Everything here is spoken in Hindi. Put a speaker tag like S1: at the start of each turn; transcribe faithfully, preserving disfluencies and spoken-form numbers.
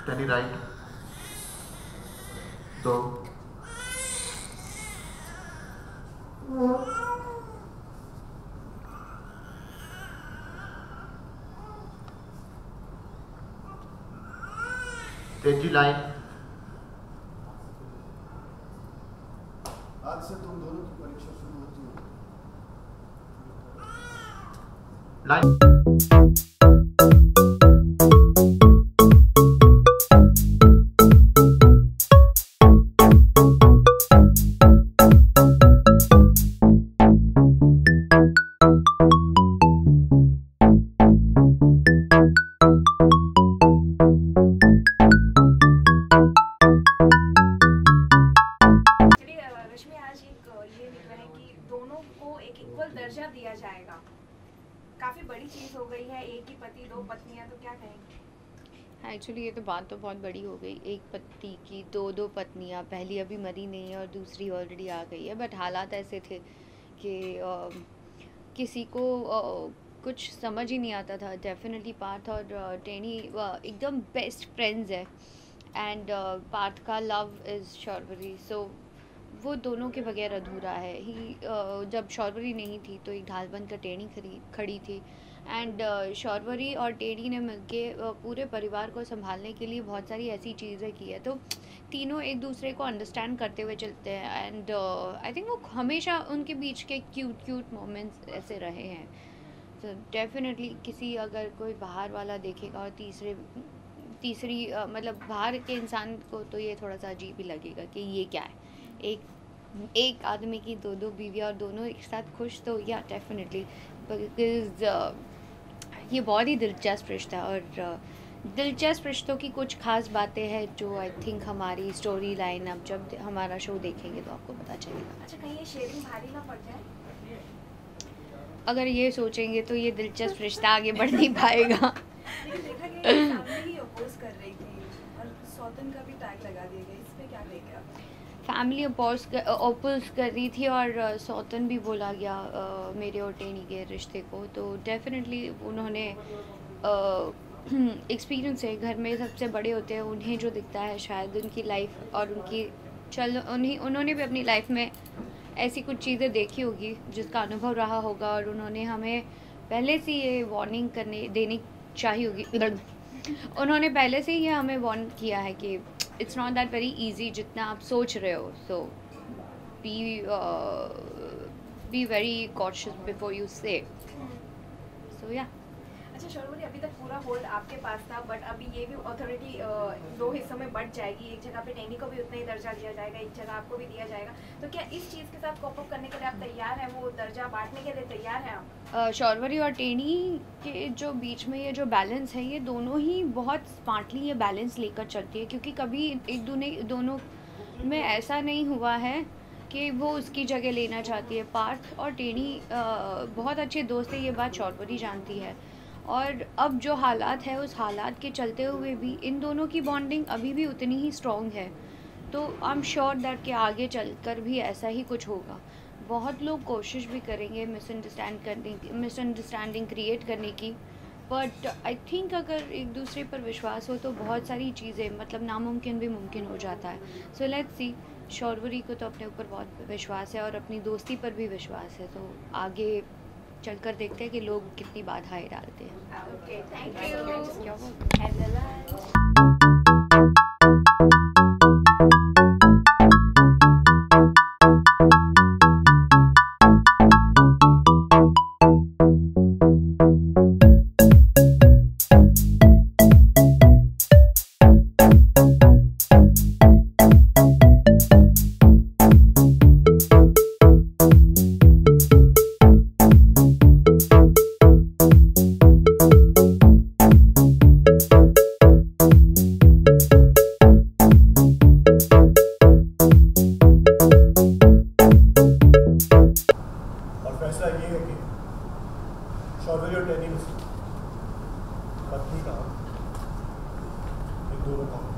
S1: टेनी राइट, दो, तेजी लाइन,
S2: आज से तुम दोनों की परीक्षा शुरू होती है।
S1: लाइन।
S3: दर्जा दिया जाएगा, काफी बड़ी चीज हो गई है, एक ही पति दो पत्नियां, तो क्या कहेंगे?
S4: एक्चुअली ये तो बात तो बहुत बड़ी हो गई, एक पति की दो दो पत्नियां, पहली अभी मरी नहीं है और दूसरी ऑलरेडी आ गई है। बट हालात ऐसे थे कि आ, किसी को आ, कुछ समझ ही नहीं आता था। डेफिनेटली पार्थ और टेनी एकदम बेस्ट फ्रेंड्स है एंड पार्थ का लव इज़ शॉर्वरी, सो वो दोनों के बगैर अधूरा है ही। जब शॉर्वरी नहीं थी तो एक ढाल बन कर टेनी खड़ी खड़ी थी एंड शॉर्वरी और टेनी ने मिलके पूरे परिवार को संभालने के लिए बहुत सारी ऐसी चीज़ें की है। तो तीनों एक दूसरे को अंडरस्टैंड करते हुए चलते हैं एंड आई थिंक वो हमेशा उनके बीच के क्यूट क्यूट मोमेंट्स ऐसे रहे हैं। तो डेफिनेटली किसी अगर कोई बाहर वाला देखेगा और तीसरे तीसरी uh, मतलब बाहर के इंसान को तो ये थोड़ा सा अजीब ही लगेगा कि ये क्या है, एक एक आदमी की दो दो बीवियाँ और दोनों एक साथ खुश। तो या डेफिनेटली बिकॉज ये बहुत ही दिलचस्प रिश्ता और uh, दिलचस्प रिश्तों की कुछ खास बातें हैं जो आई थिंक हमारी स्टोरी लाइन अब जब हमारा शो देखेंगे तो आपको पता चलेगा।
S3: अच्छा, कहीं ये शेयरिंग भारी ना पड़ जाए?
S4: अगर ये सोचेंगे तो ये दिलचस्प रिश्ता आगे बढ़ नहीं पाएगा।
S3: लेकिन देखा गया कि फैमिली ही अपोज कर रही थी और सौतन का भी टैग लगा दिया गया, इस पे क्या कहेंगे आप?
S4: फैमिली अपोज कर अपोज कर रही थी और uh, सौतन भी बोला गया uh, मेरे और टेनी के रिश्ते को। तो डेफिनेटली उन्होंने एक्सपीरियंस है, घर में सबसे बड़े होते हैं, उन्हें जो दिखता है शायद उनकी लाइफ और उनकी चल उन्हीं उन्होंने भी अपनी लाइफ में ऐसी कुछ चीज़ें देखी होगी जिसका अनुभव रहा होगा और उन्होंने हमें पहले से ये वार्निंग करने देनी चाहिए होगी। उन्होंने पहले से ही हमें वार्न किया है कि it's not that very easy जितना आप सोच रहे हो, so be be very cautious before you say. So या
S3: अच्छा शॉर्वरी, अभी तक पूरा होल्ड आपके पास था, बट अभी ये भी अथॉरिटी दो हिस्सों में बट जाएगी, एक जगह पे टेनी को भी उतना ही दर्जा दिया जाएगा, एक जगह आपको भी दिया जाएगा। तो क्या इस चीज़ के साथ कोप अप करने के लिए आप तैयार हैं, वो दर्जा बांटने के लिए तैयार हैं आप?
S4: शॉर्वरी और टेनी के जो बीच में ये जो बैलेंस है, ये दोनों ही बहुत स्मार्टली ये बैलेंस लेकर चलती है, क्योंकि कभी एक दूने दोनों में ऐसा नहीं हुआ है कि वो उसकी जगह लेना चाहती है। पार्थ और टेनी बहुत अच्छे दोस्त है, ये बात शॉर्वरी जानती है और अब जो हालात है उस हालात के चलते हुए भी इन दोनों की बॉन्डिंग अभी भी उतनी ही स्ट्रॉन्ग है। तो आई एम श्योर दैट कि आगे चलकर भी ऐसा ही कुछ होगा। बहुत लोग कोशिश भी करेंगे मिसअंडरस्टैंड करने की मिसअंडरस्टैंडिंग क्रिएट करने की, बट आई थिंक अगर एक दूसरे पर विश्वास हो तो बहुत सारी चीज़ें मतलब नामुमकिन भी मुमकिन हो जाता है। सो लेट्स सी, शॉर्वरी को तो अपने ऊपर बहुत विश्वास है और अपनी दोस्ती पर भी विश्वास है, तो आगे चलकर देखते हैं कि लोग कितनी बाधाएं डालते हैं।
S3: Okay, thank you.
S2: फैसला ये है कि शॉर्वरी और टेनी में से पत्नी का इन दोनों का